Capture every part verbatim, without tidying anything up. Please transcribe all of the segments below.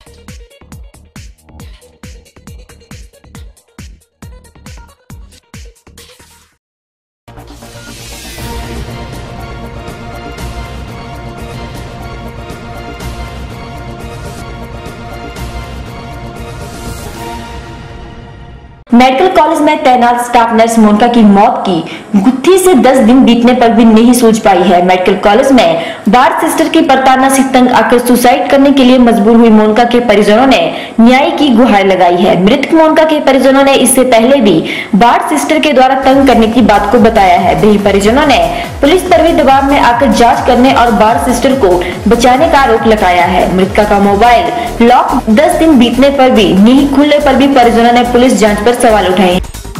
Medical college में तैनात staff nurse Monika की मौत की गुत्थी से दस दिन बीतने पर भी नहीं सूझ पाई है। मेडिकल कॉलेज में वार्ड सिस्टर की प्रताड़ना से तंग आकर सुसाइड करने के लिए मजबूर हुई मोनिका के परिजनों ने न्याय की गुहार लगाई है। मृतक मोनिका के परिजनों ने इससे पहले भी वार्ड सिस्टर के द्वारा तंग करने की बात को बताया है। वही परिजनों ने पुलिस पर भी दबाव में आकर जाँच करने और वार्ड सिस्टर को बचाने का आरोप लगाया है। मृतका का मोबाइल लॉक दस दिन बीतने पर भी नहीं खुलने पर भी परिजनों ने पुलिस जाँच पर सवाल उठाए।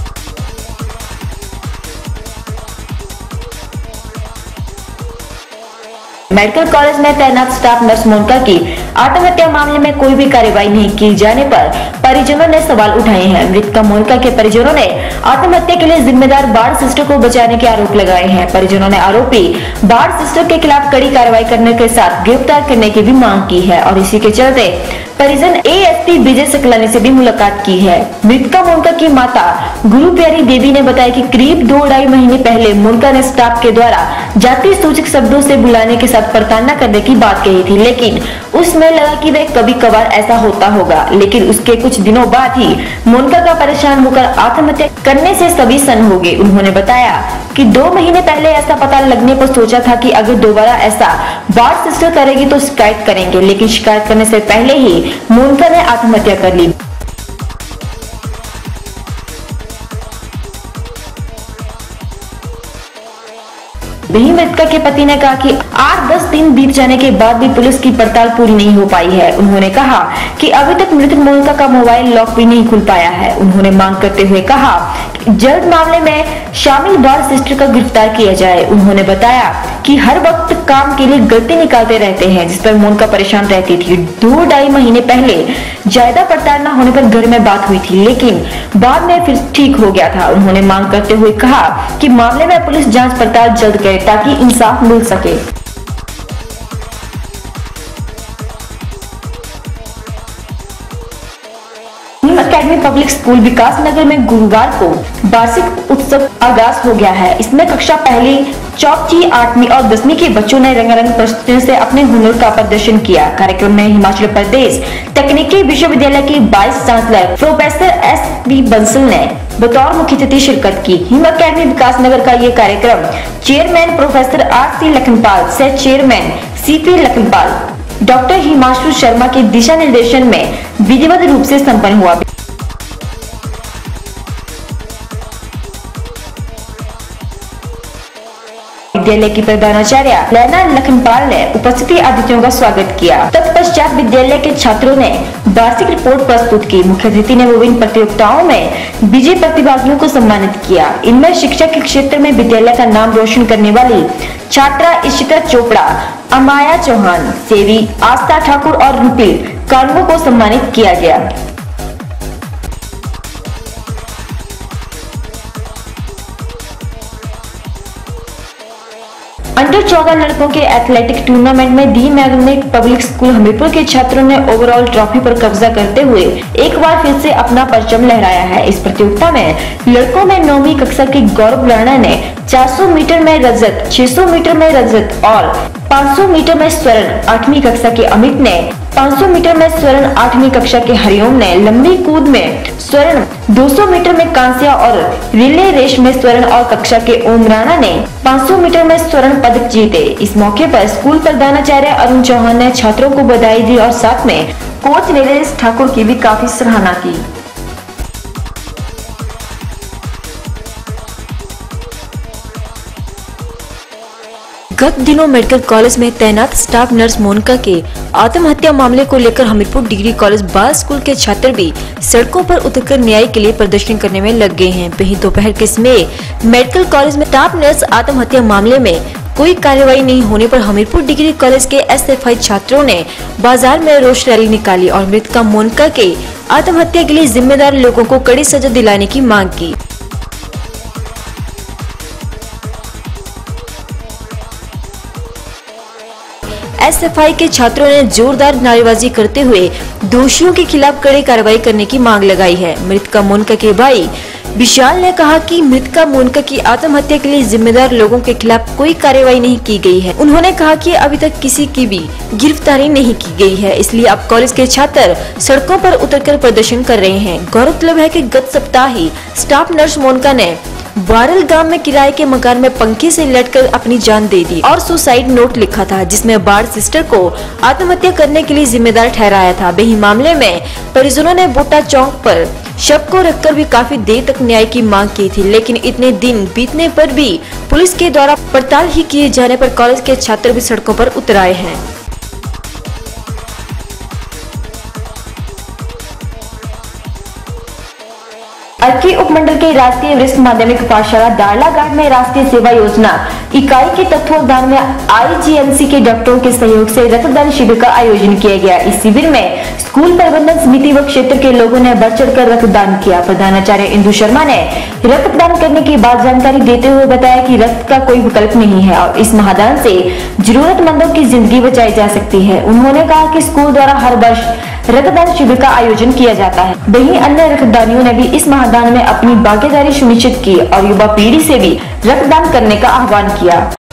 मेडिकल कॉलेज में तैनात स्टाफ नर्स मोनिका की आत्महत्या मामले में कोई भी कार्रवाई नहीं की जाने पर परिजनों ने सवाल उठाए हैं। मृतका मोनिका के परिजनों ने आत्महत्या के लिए जिम्मेदार वार्ड सिस्टर को बचाने के आरोप लगाए हैं। परिजनों ने आरोपी वार्ड सिस्टर के खिलाफ कड़ी कार्रवाई करने के साथ गिरफ्तार करने की भी मांग की है और इसी के चलते परिजन एएसपी विजय सकलानी से भी मुलाकात की है। मृतका मोनिका की माता गुरु प्यारी देवी ने बताया कि करीब दो ढाई महीने पहले मोनिका ने स्टाफ के द्वारा जाति सूचक शब्दों से बुलाने के साथ प्रताड़ना करने की बात कही थी, लेकिन उसमें लगा कि वह कभी कभार ऐसा होता होगा। लेकिन उसके कुछ दिनों बाद ही मोनिका का परेशान होकर आत्महत्या करने से सभी सन्न हो गए। उन्होंने बताया कि दो महीने पहले ऐसा पता लगने पर सोचा था कि अगर दोबारा ऐसा वार्ड सिस्टर करेगी तो शिकायत करेंगे, लेकिन शिकायत करने से पहले ही मोनिका ने आत्महत्या कर ली। वहीं मृतका के पति ने कहा कि आठ दस दिन बीत जाने के बाद भी पुलिस की पड़ताल पूरी नहीं हो पाई है। उन्होंने कहा कि अभी तक मृतक मोनिका का मोबाइल लॉक भी नहीं खुल पाया है। उन्होंने मांग करते हुए कहा कि जल्द मामले में शामिल वार्ड सिस्टर का गिरफ्तार किया जाए। उन्होंने बताया कि हर वक्त काम के लिए गलती निकालते रहते हैं, जिस पर मोनिका परेशान रहती थी। दो ढाई महीने पहले ज्यादा प्रताड़ना होने पर घर में बात हुई थी, लेकिन बाद में फिर ठीक हो गया था। उन्होंने मांग करते हुए कहा कि मामले में पुलिस जांच पड़ताल जल्द करे ताकि इंसाफ मिल सके। Academy public school Vikas Nagar में गुरुवार को वार्षिक उत्सव आगाज हो गया है। इसमें कक्षा पहली, चौथी, आठवीं और दसवीं के बच्चों ने रंगारंग प्रस्तुतियों से अपने हुनर का प्रदर्शन किया। कार्यक्रम में हिमाचल प्रदेश तकनीकी विश्वविद्यालय की vice chancellor professor S P Bansal ने बतौर मुख्य अतिथि शिरकत की। हिम अकेडमी विकास नगर का ये कार्यक्रम chairman professor R C Lakhanpal, सह chairman C P Lakhanpal, doctor Himanshu Sharma के दिशा निर्देशन में विधिवत रूप से संपन्न हुआ। विद्यालय की प्रधानाचार्य लैना लखनपाल ने उपस्थित अतिथियों का स्वागत किया। तत्पश्चात विद्यालय के छात्रों ने वार्षिक रिपोर्ट प्रस्तुत की। मुख्य अतिथि ने विभिन्न प्रतियोगिताओं में विजयी प्रतिभागियों को सम्मानित किया। इनमें शिक्षा के क्षेत्र में विद्यालय का नाम रोशन करने वाली छात्रा इशिता चोपड़ा, अमाया चौहान, सेवी आस्था ठाकुर और रुपिल कानूनों को सम्मानित किया गया। अंडर चौदह लड़कों के एथलेटिक टूर्नामेंट में the magnet public school Hamirpur के छात्रों ने ओवरऑल ट्रॉफी पर कब्जा करते हुए एक बार फिर से अपना परचम लहराया है। इस प्रतियोगिता में लड़कों में नौवीं कक्षा के गौरव राणा ने चार सौ मीटर में रजत, छह सौ मीटर में रजत और पाँच सौ मीटर में स्वर्ण, आठवीं कक्षा के अमित ने पाँच सौ मीटर में स्वर्ण, आठवीं कक्षा के हरिओम ने लंबी कूद में स्वर्ण, दो सौ मीटर में कांस्य और रिले रेस में स्वर्ण और कक्षा के ओम राणा ने पाँच सौ मीटर में स्वर्ण पदक जीते। इस मौके पर स्कूल प्रधानाचार्य अरुण चौहान ने छात्रों को बधाई दी और साथ में कोच नीलेश ठाकुर की भी काफी सराहना की। गत दिनों मेडिकल कॉलेज में तैनात स्टाफ नर्स मोनिका के आत्महत्या मामले को लेकर हमीरपुर डिग्री कॉलेज बाल स्कूल के छात्र भी सड़कों पर उतरकर न्याय के लिए प्रदर्शन करने में लग गए हैं। वहीं दोपहर के समय मेडिकल कॉलेज में स्टाफ नर्स आत्महत्या मामले में कोई कार्रवाई नहीं होने पर हमीरपुर डिग्री कॉलेज के एस एफ आई छात्रों ने बाजार में रोष रैली निकाली और मृतका मोनिका के आत्महत्या के लिए जिम्मेदार लोगों को कड़ी सजा दिलाने की मांग की। एस एफ आई के छात्रों ने जोरदार नारेबाजी करते हुए दोषियों के खिलाफ कड़ी कार्रवाई करने की मांग लगाई है। मृतका मोनिका के भाई विशाल ने कहा कि मृतका मोनिका की आत्महत्या के लिए जिम्मेदार लोगों के खिलाफ कोई कार्रवाई नहीं की गई है। उन्होंने कहा कि अभी तक किसी की भी गिरफ्तारी नहीं की गई है, इसलिए अब कॉलेज के छात्र सड़कों पर उतरकर प्रदर्शन कर रहे हैं। गौरतलब है कि गत सप्ताह ही स्टाफ नर्स मोनिका ने वारल गांव में किराए के मकान में पंखे से लटकर अपनी जान दे दी और सुसाइड नोट लिखा था, जिसमें बार सिस्टर को आत्महत्या करने के लिए जिम्मेदार ठहराया था। वही मामले में परिजनों ने बोटा चौक पर शव को रखकर भी काफी देर तक न्याय की मांग की थी, लेकिन इतने दिन बीतने पर भी पुलिस के द्वारा पड़ताल ही किए जाने पर कॉलेज के छात्र भी सड़कों पर उतर आए हैं। अर्की उपमंडल के राष्ट्रीय वरिष्ठ माध्यमिक पाठशाला दाड़लाघाट में राष्ट्रीय सेवा योजना इकाई के तत्वावधान में आई जी एम सी के डॉक्टरों के सहयोग से रक्तदान शिविर का आयोजन किया गया। इस शिविर में स्कूल प्रबंधन समिति व क्षेत्र के लोगों ने बढ़ चढ़ कर रक्तदान किया। प्रधानाचार्य इंदु शर्मा ने रक्तदान करने की बात जानकारी देते हुए बताया कि रक्त का कोई विकल्प नहीं है और इस महादान से जरूरतमंदों की जिंदगी बचाई जा सकती है। उन्होंने कहा कि स्कूल द्वारा हर वर्ष रक्तदान शिविर का आयोजन किया जाता है। वहीं अन्य रक्तदानियों ने भी इस महादान में अपनी भागीदारी सुनिश्चित की और युवा पीढ़ी से भी रक्तदान करने का आह्वान किया।